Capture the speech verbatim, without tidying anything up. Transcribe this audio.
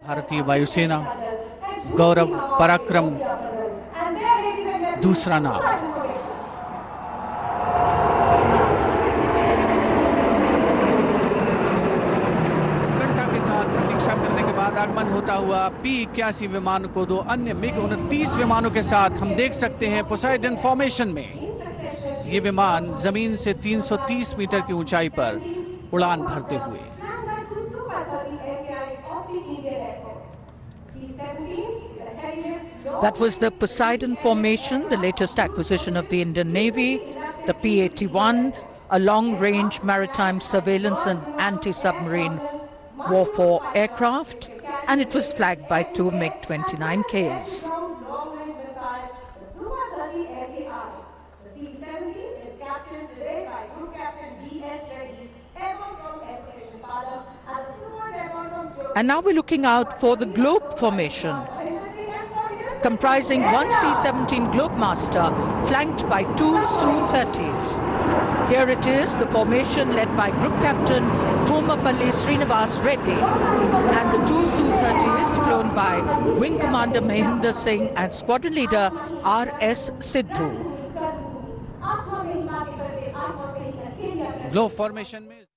भारतीय वायुसेना, गौरव पराक्रम दूसरा नाम। घंटा के साथ प्रतीक्षा करने के बाद आगमन होता हुआ पी इक्यासी विमान को दो अन्य मिग उनतीस विमानों के साथ हम देख सकते हैं पोसाइडन फॉर्मेशन में। ये विमान जमीन से तीन सौ तीस मीटर की ऊंचाई पर उड़ान भरते हुए। That was the Poseidon formation, the latest acquisition of the Indian Navy, the P eighty-one, a long-range maritime surveillance and anti-submarine warfare aircraft, and it was flagged by two MiG twenty-nine Ks. And now we're looking out for the Globe formation, comprising one C seventeen Globemaster flanked by two S U thirties. Here it is, the formation led by Group Captain Thomapalli Srinivas Reddy and the two S U thirties flown by Wing Commander Mahinder Singh and Squadron Leader R S Sidhu. Globe formation में